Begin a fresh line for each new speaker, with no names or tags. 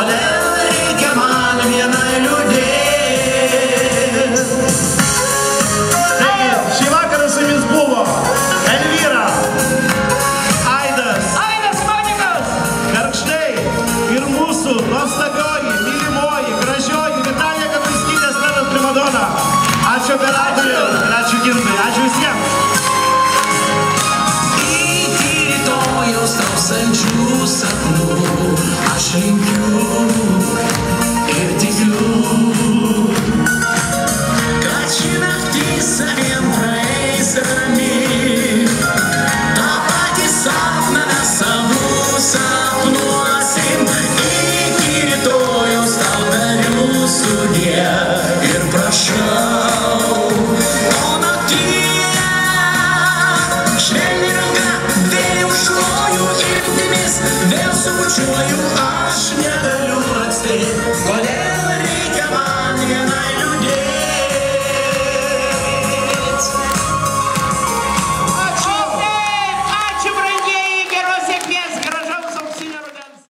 kodėl reikia man vienai liūdėt.
Taigi, šį vakarą su jumis buvo Elvyra, Aidas Manikas, Gargždai ir mūsų nuostabioji, mylimoji, gražioji Vitalija Kapuskytė, scenos primadona. Ačiū operatoriui ir ačiū Gintai, ačiū visiems.
Iki rytojaus tau saldžių sapnų aš linkiu ir tikiu, kad ši naktis saviem praeis ramiai. Ta patį sapną mes savų sapnuosim. Iki rytojaus tau tariu sudie ir prašau. Vėl subučiuoju, aš negaliu atspėti, kodėl